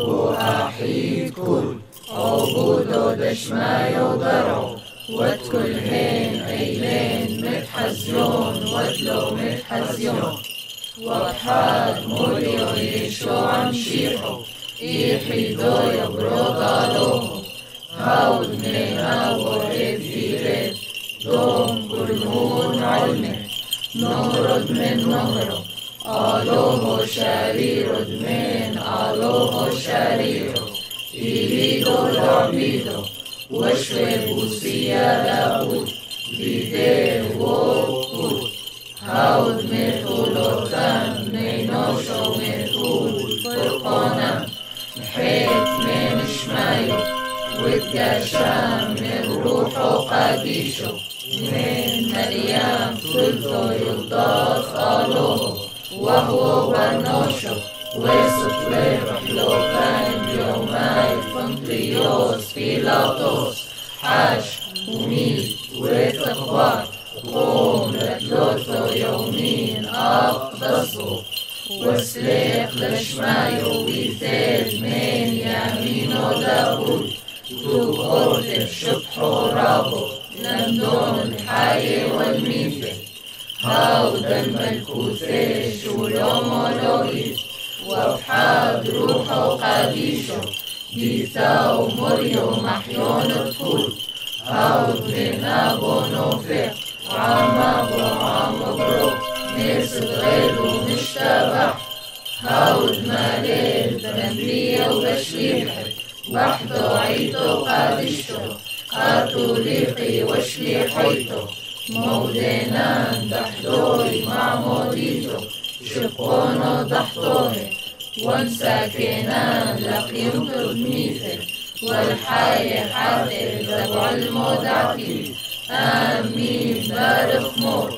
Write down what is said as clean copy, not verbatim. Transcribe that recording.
وأحيد كل عبودو دشماي ودرعو وكل هين أيلين متحزيون وتلو متحزيون وبحاد موليو يشوع مشيحو يحيدو يبرقالوه هاود من أبو إذيرت دوم كلهون علمه نهرد من نهره آلوه شريرد من آلوه شريره إليدو لعبيدو وشوي بوسيا لابود بيديه وقود هاود مثولوتان نينوشو مثول فرقانا محيط من شمايو واتقاشام من روحو قديشو من مريم ثلثو يلضاف آلوه وهو بنوشو وسط لرحلو كان يومي فنطيوس فيلاطوس حاش وميت وتقبار قوم لتلوثو يومين أقدسو وسليق لشمايو ويثيد من يمينو داود تقرتب شبحو رابو لندون الحي والميثل هاودا الملكوثيش ولومو لويس وبحاد روحو قديشو بيثاو مريو محيون الكل هاود من أبو نوفيق وعم أبو عم برو نسد غيرو مشتبح هاود ماليل بنبلية وبشليحي وحدو عيدو قادشتو قاتوليقي وشليحيتو مودينان دحدوري مع موديتو شقونو دحطوري وانساكنان لقيمتو بميثل والحي حاضر تبع المودعتي آمين بارك مور